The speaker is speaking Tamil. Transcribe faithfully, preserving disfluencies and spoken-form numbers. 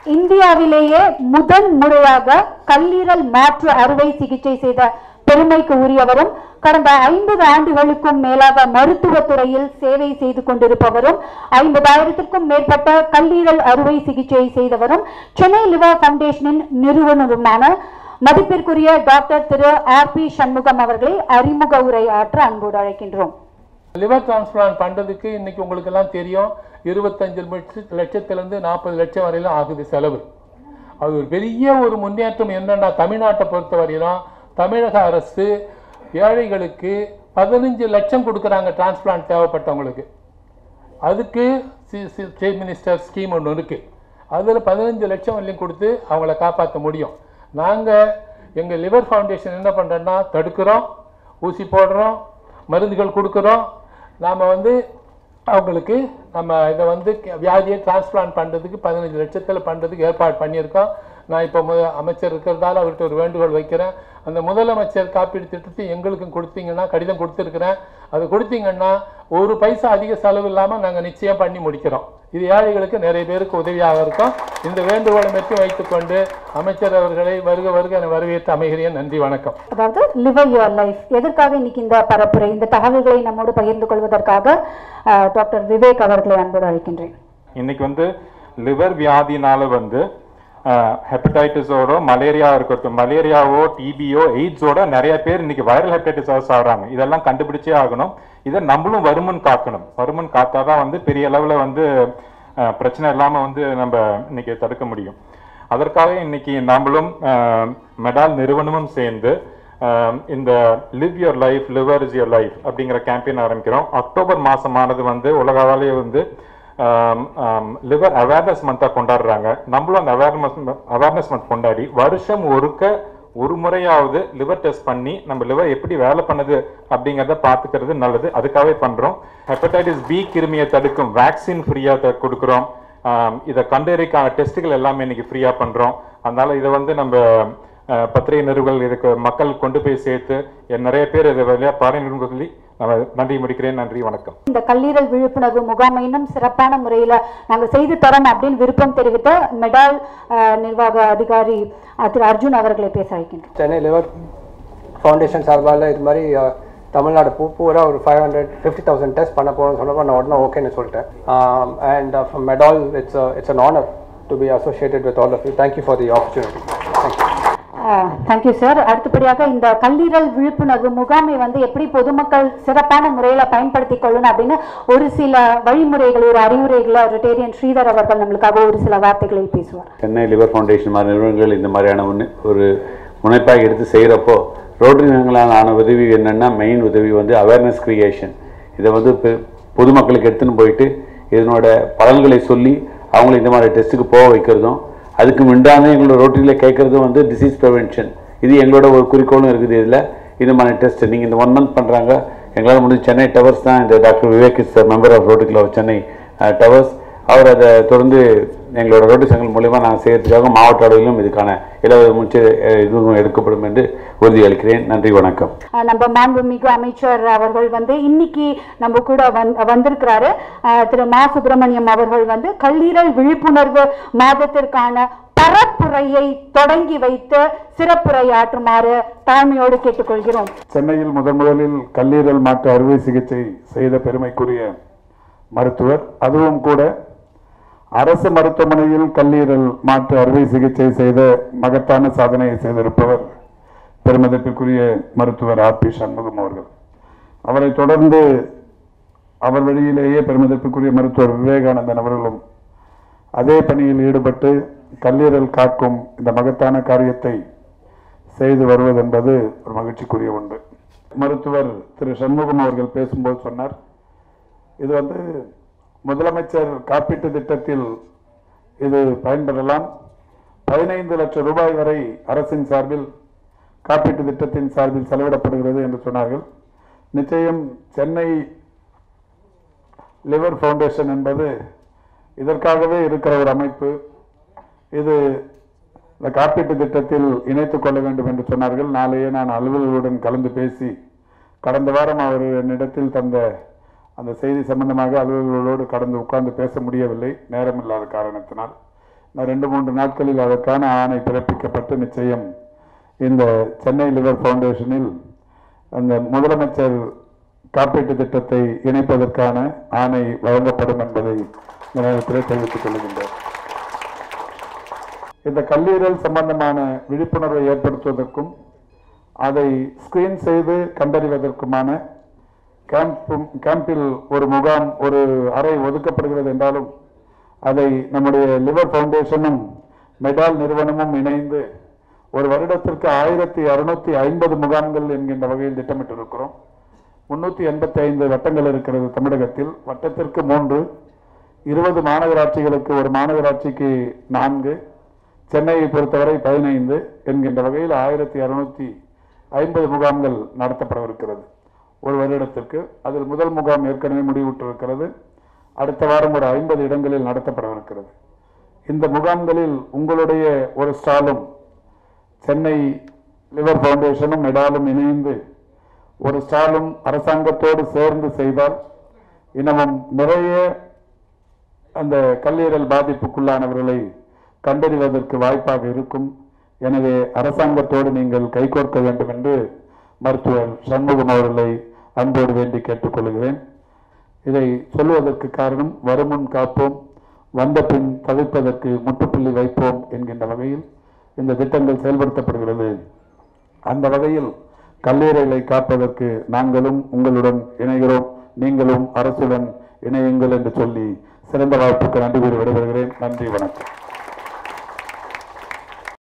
இந்தியாவிலேயே முதன் முறையாக கல்லீரல் மாற்று அறுவை சிகிச்சை செய்த பெருமைக்கு உரியவரும் கடந்த ஐம்பது ஆண்டுகளுக்கும் மேலாக மருத்துவத்துறையில் சேவை செய்து கொண்டிருப்பவரும் ஐம்பதாயிரத்திற்கும் மேற்பட்ட கல்லீரல் அறுவை சிகிச்சை செய்தவரும் சென்னை லிவர் ஃபவுண்டேஷனின் நிறுவனருமான மதிப்பிற்குரிய doctor Thiru R P Shanmugam அவர்களை அறிமுக உரை ஆற்ற அன்போடு அழைக்கின்றோம். லிவர் டிரான்ஸ்பிளான்ட் பண்றதுக்கு இன்னைக்கு உங்களுக்கு எல்லாம் தெரியும், இருபத்தஞ்சு லட்சத்திலிருந்து நாற்பது லட்சம் வரையிலும் ஆகுது செலவு. அது ஒரு பெரிய ஒரு முன்னேற்றம். என்னன்னா தமிழ்நாட்டை பொறுத்த வரையிலும் தமிழக அரசு ஏழைகளுக்கு பதினஞ்சு லட்சம் கொடுக்குறாங்க டிரான்ஸ்பிளான்ட் தேவைப்பட்டவங்களுக்கு. அதுக்கு சீஃப் மினிஸ்டர் ஸ்கீம் ஒன்று இருக்குது. அதில் பதினஞ்சு லட்சம் வரையும் கொடுத்து அவங்கள காப்பாற்ற முடியும். நாங்கள் எங்கள் லிவர் ஃபவுண்டேஷன் என்ன பண்ணுறோன்னா தடுக்கிறோம், ஊசி போடுறோம், மருந்துகள் கொடுக்குறோம். நாம் வந்து அவங்களுக்கு நம்ம இதை வந்து வியாதியை டிரான்ஸ்பிளான்ட் பண்ணுறதுக்கு பதினஞ்சு லட்சத்தில் பண்ணுறதுக்கு ஏற்பாடு பண்ணியிருக்கோம். நான் இப்போ மு அமைச்சர் இருக்கிறதால அவர்கிட்ட ஒரு வேண்டுகோள் வைக்கிறேன். அந்த முதலமைச்சர் காப்பீடு திட்டத்தை எங்களுக்கும் கொடுத்தீங்கன்னா, கடிதம் கொடுத்துருக்குறேன், அது கொடுத்தீங்கன்னா ஒரு பைசா அதிக செலவு இல்லாமல் நாங்கள் நிச்சயம் பண்ணி முடிக்கிறோம். இது ஏழைகளுக்கு நிறைய பேருக்கு உதவியாக இருக்கும். இந்த வேண்டுகோளை மட்டும் வைத்துக்கொண்டு அமைச்சர் அவர்களை வருக வருக என வரவேற்று அமைகிறேன். நன்றி, வணக்கம். அதாவது லிவர் யுவர் லைஃப் எதற்காக இன்னைக்கு இந்த பரப்புரை, இந்த தகவல்களை நம்மோடு பகிர்ந்து கொள்வதற்காக டாக்டர் விவேக் அவர்களை அன்போடு அழைக்கின்றேன். இன்னைக்கு வந்து லிவர் வியாதினால வந்து ஹெப்படைட்டிஸோட மலேரியா இருக்கட்டும், மலேரியாவோ டிபியோ எய்ட்ஸோட நிறைய பேர் இன்னைக்கு வைரல் ஹெப்படைட்டிஸ் ஆகுறாங்க. இதெல்லாம் கண்டுபிடிச்சே ஆகணும். இதை நம்மளும் வருமுன் காக்கணும். வருமுன் காத்தாதான் வந்து பெரிய அளவில் வந்து பிரச்சனை இல்லாமல் வந்து நம்ம இன்னைக்கு தடுக்க முடியும். அதற்காக இன்னைக்கு நம்மளும் மெடால் நிறுவனமும் சேர்ந்து இந்த live your life liver is your life அப்படிங்கிற கேம்பெயின் ஆரம்பிக்கிறோம். அக்டோபர் மாதமானது வந்து உலகளாவிலேயே வந்து லிவர் அவேர்னஸ் மந்தாக கொண்டாடுறாங்க. நம்மளும் அந்த அவேர்னஸ் அவேர்னஸ் மந்த் கொண்டாடி வருஷம் ஒருக்க ஒரு முறையாவது லிவர் டெஸ்ட் பண்ணி நம்ம லிவர் எப்படி வேலை பண்ணுது அப்படிங்கிறத பார்த்துக்கிறது நல்லது. அதுக்காகவே பண்ணுறோம். ஹெப்படைட்டிஸ் பி கிருமியை தடுக்கும் வேக்சின் ஃப்ரீயாக கொடுக்குறோம். இதை கண்டறிக்கான டெஸ்ட்டுகள் எல்லாமே இன்னைக்கு ஃப்ரீயாக பண்ணுறோம். அதனால இதை வந்து நம்ம பத்திரிகை நிறுவனங்கள் இதுக்கு மக்கள் கொண்டு போய் சேர்த்து நிறைய பேர் இதை வழியாக பாருங்க சொல்லி நான் நன்றி முடிக்கிறேன். நன்றி, வணக்கம். இந்த கல்லீரல் விழிப்புணர்வு முகாமை இன்னும் சிறப்பான முறையில் நாங்கள் செய்து தரோம் அப்படின்னு விருப்பம் தெரிவித்த மெடால் நிர்வாக அதிகாரி திரு அர்ஜுன் அவர்களை பேச வைக்கின்றோம். சென்னை லிவர் ஃபவுண்டேஷன் சார்பால் இது மாதிரி தமிழ்நாடு பூ பூரா ஒரு five hundred fifty thousand test பண்ண போகிறோம்னு சொன்னப்போ நான் உடனே ஓகேன்னு சொல்லிட்டேன். And from medal it's it's an honour to be associated with all of you. Thank you for the opportunity. Thank you. Thank you sir. அடுத்தபடியாக இந்த கல்லீரல் விழிப்புணர்வு முகாமை வந்து எப்படி பொதுமக்கள் சிறப்பான முறையில் பயன்படுத்தி கொள்ளணும் அப்படின்னு ஒரு சில வழிமுறைகள், ஒரு அறிவுரைகளை ரிட்டேரியன் ஸ்ரீதர் அவர்கள் நம்மளுக்காக ஒரு சில வார்த்தைகளில் பேசுவார். சென்னை லிவர் ஃபவுண்டேஷன் மாதிரி நிறுவனங்கள் இந்த மாதிரியான ஒரு முனைப்பாக எடுத்து செய்கிறப்போ ரோட்டரி நிறுவனங்களால் ஆன உதவி என்னென்னா மெயின் உதவி வந்து அவேர்னஸ் கிரியேஷன். இதை வந்து பொதுமக்களுக்கு எடுத்துன்னு போயிட்டு இதனோட பலன்களை சொல்லி அவங்களை இந்த மாதிரி டெஸ்ட்டுக்கு போக வைக்கிறதும், அதுக்கு முன்னாடி எங்களோட ரோட்டரியில் கேட்குறதும் வந்து டிசீஸ் ப்ரிவென்ஷன். இது எங்களோட ஒரு குறிக்கோளும் இருக்குது. இதில் இந்த மாதிரி டெஸ்ட் நீங்கள் இந்த ஒன் மந்த் பண்ணுறாங்க. எங்களால் முடிஞ்சு சென்னை டவர்ஸ் தான் இந்த doctor Vivek is member of Rotary club Chennai towers. அவர் அதை தொடர்ந்து எங்களோட ரோட்டரி சங்கங்கள் மூலமாக நாங்கள் செய்கிறதுக்காக மாவட்ட அளவிலும் இதுக்கான இலவச முச்ச இதுவும் எடுக்கப்படும் என்று உறுதியளிக்கிறேன். நன்றி, வணக்கம். நம்ம மாண்புமிகு அமைச்சர் அவர்கள் வந்து இன்னைக்கு நம்ம கூட வந்திருக்கிறாரு. திரு மா சுப்பிரமணியம் அவர்கள் வந்து கல்லீரல் விழிப்புணர்வு மாதத்திற்கான பரப்புரையை தொடங்கி வைத்து சிறப்புரையாற்றுமாறு தாழ்மையோடு கேட்டுக்கொள்கிறோம். சென்னையில் முதன் முதலில் கல்லீரல் மாற்று அறுவை சிகிச்சை செய்த பெருமைக்குரிய மருத்துவர், அதுவும் கூட அரசு மருத்துவமனையில் கல்லீரல் மாற்று அறுவை சிகிச்சை செய்த மகத்தான சாதனையை செய்திருப்பவர் பெருமதிப்பிற்குரிய மருத்துவர் ஆர் பி சண்முகம் அவர்கள். அவரை தொடர்ந்து அவர் வழியிலேயே பெருமதிப்பிற்குரிய மருத்துவர் விவேகானந்தன் அவர்களும் அதே பணியில் ஈடுபட்டு கல்லீரல் காக்கும் இந்த மகத்தான காரியத்தை செய்து வருவது என்பது ஒரு மகிழ்ச்சிக்குரிய ஒன்று. மருத்துவர் திரு சண்முகம் அவர்கள் பேசும்போது சொன்னார், இது வந்து முதலமைச்சர் காப்பீட்டு திட்டத்தில் இது பயன்பெறலாம். பதினைந்து லட்சம் ரூபாய் வரை அரசின் சார்பில் காப்பீட்டு திட்டத்தின் சார்பில் செலவிடப்படுகிறது என்று சொன்னார்கள். நிச்சயம் சென்னை லிவர் ஃபவுண்டேஷன் என்பது இதற்காகவே இருக்கிற ஒரு அமைப்பு. இது இந்த காப்பீட்டு திட்டத்தில் இணைத்துக் கொள்ள வேண்டும் என்று சொன்னார்கள். நாளையே நான் அலுவலர்களுடன் கலந்து பேசி கடந்த வாரம் அவர் என்னிடத்தில் தந்த அந்த செய்தி சம்பந்தமாக அலுவலர்களோடு கடந்து உட்கார்ந்து பேச முடியவில்லை, நேரம் இல்லாத காரணத்தினால். ரெண்டு மூன்று நாட்களில் அதற்கான ஆணை பிறப்பிக்கப்பட்டு நிச்சயம் இந்த சென்னை லிவர் ஃபவுண்டேஷனில் அந்த முதலமைச்சர் காப்பீட்டு திட்டத்தை இணைப்பதற்கான ஆணை வழங்கப்படும் என்பதை இந்த நேரத்தில் தெரிவித்துக் கொள்கின்றேன். இந்த கல்லீரல் சம்பந்தமான விழிப்புணர்வை ஏற்படுத்துவதற்கும் அதை ஸ்கிரீன் செய்து கண்டறிவதற்குமான கேம்பும் கேம்பில் ஒரு முகாம் ஒரு அறை ஒதுக்கப்படுகிறது என்றாலும் அதை நம்முடைய லிவர் ஃபவுண்டேஷனும் மெடால் நிறுவனமும் இணைந்து ஒரு வருடத்திற்கு ஆயிரத்தி அறுநூத்தி ஐம்பது முகாம்கள் என்கின்ற வகையில் திட்டமிட்டிருக்கிறோம். முன்னூற்றி எண்பத்தி ஐந்து வட்டங்கள் இருக்கிறது தமிழகத்தில். வட்டத்திற்கு மூன்று, இருபது மாநகராட்சிகளுக்கு ஒரு மாநகராட்சிக்கு நான்கு, சென்னையை பொறுத்தவரை பதினைந்து என்கின்ற வகையில் ஆயிரத்தி அறுநூத்தி ஐம்பது முகாம்கள் நடத்தப்படவிருக்கிறது ஒரு வருடத்திற்கு. அதில் முதல் முகாம் ஏற்கனவே முடிவுற்றிருக்கிறது. அடுத்த வாரம் ஒரு ஐம்பது இடங்களில் நடத்தப்படவிருக்கிறது. இந்த முகாம்களில் உங்களுடைய ஒரு ஸ்டாலும் சென்னை லிவர் ஃபவுண்டேஷனும் மெடாலும் இணைந்து ஒரு ஸ்டாலும் அரசாங்கத்தோடு சேர்ந்து செய்தால் இன்னமும் நிறைய அந்த கல்லீரல் பாதிப்புக்குள்ளானவர்களை கண்டறிவதற்கு வாய்ப்பாக இருக்கும். எனவே அரசாங்கத்தோடு நீங்கள் கைகோர்க்க வேண்டும் என்று மருத்துவர் சண்முகம் அவர்களை அன்போடு வேண்டி கேட்டுக்கொள்கிறேன். இதை சொல்வதற்கு காரணம் வருமுன் காப்போம், வந்த பின் தவிர்ப்பதற்கு முற்றுப்புள்ளி வைப்போம் என்கின்ற வகையில் இந்த திட்டங்கள் செயல்படுத்தப்படுகிறது. அந்த வகையில் கல்லீரலை காப்பதற்கு நாங்களும் உங்களுடன் இணைகிறோம், நீங்களும் அரசுடன் இணையுங்கள் என்று சொல்லி சிறந்த வாய்ப்புக்கு நன்றி கூறி விடைபெறுகிறேன். நன்றி, வணக்கம்.